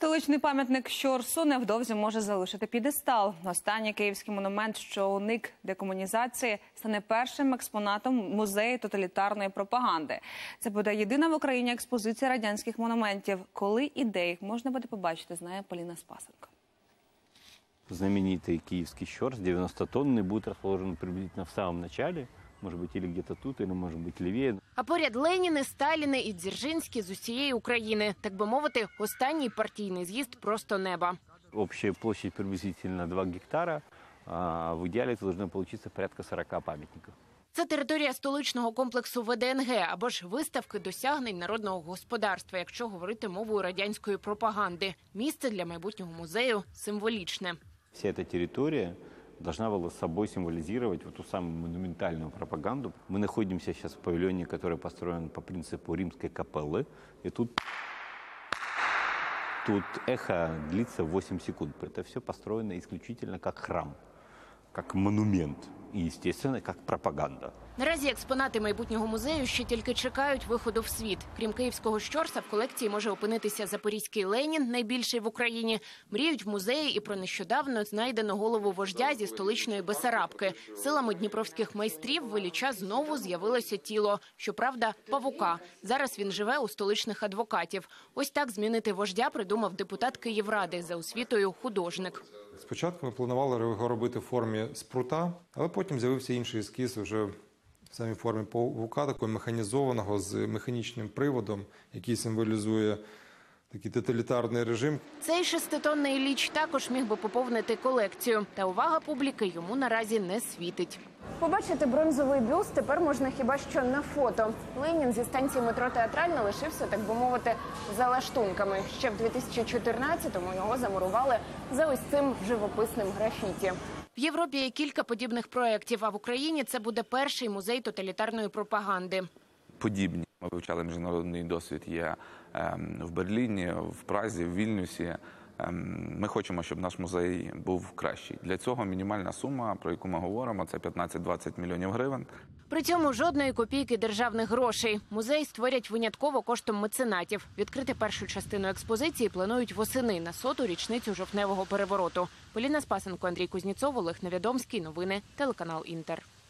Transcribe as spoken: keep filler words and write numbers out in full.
Столичний пам'ятник Щорсу невдовзі може залишити п'єдестал. Останній київський монумент, що уник декомунізації, стане першим експонатом музею тоталітарної пропаганди. Це буде єдина в Україні експозиція радянських монументів. Коли і де їх можна буде побачити, знає Поліна Спасенко. Знаменитый киевский Щорс, девяностотонный, будет расположен приблизительно в самом начале. Може бути, или где-то тут, или, може бути, лівіє. А поряд Леніни, Сталіни і Дзержинські з усієї України. Так би мовити, останній партійний з'їзд просто неба. Общая площадь приблизительно два гектара. А в ідеалі це должно получиться порядка сорока пам'ятників. Це територія столичного комплексу В Д Н Г, або ж виставки досягнень народного господарства, якщо говорити мовою радянської пропаганди. Місце для майбутнього музею символічне. Вся ця територія должна была собой символизировать вот ту самую монументальную пропаганду. Мы находимся сейчас в павильоне, который построен по принципу римской капеллы. И тут, тут эхо длится восемь секунд. Это все построено исключительно как храм, как монумент и, естественно, как пропаганда. Наразі експонати майбутнього музею ще тільки чекають виходу в світ. Крім київського Щорса, в колекції може опинитися запорізький Ленін, найбільший в Україні. Мріють в музеї і про нещодавно знайдену голову вождя зі столичної Бесарабки. Силами дніпровських майстрів в Ілліча знову з'явилося тіло. Щоправда, павука. Зараз він живе у столичних адвокатів. Ось так змінити вождя придумав депутат Київради, за освітою художник. Спочатку ми планували його робити в формі спрута, але потім з'явився інший ескіз вже в самій формі павука, такого механізованого, з механічним приводом, який символізує такий тоталітарний режим. Цей шеститонний Ілліч також міг би поповнити колекцію. Та увага публіки йому наразі не світить. Побачити бронзовий бюст тепер можна хіба що на фото. Ленін зі станції метро Театральна лишився, так би мовити, за лаштунками. Ще в дві тисячі чотирнадцятому його замурували за ось цим живописним графіті. В Європі є кілька подібних проєктів, а в Україні це буде перший музей тоталітарної пропаганди. Подібні. Ми вивчали міжнародний досвід є в Берліні, в Празі, в Вільнюсі. Ми хочемо, щоб наш музей був кращий. Для цього мінімальна сума, про яку ми говоримо, це п'ятнадцять-двадцять мільйонів гривень. При цьому жодної копійки державних грошей. Музей створять винятково коштом меценатів. Відкрити першу частину експозиції планують восени на соту річницю жовтневого перевороту. Поліна Спасенко, Андрій Кузнєцов, Олег Невідомський. Новини, телеканал Інтер.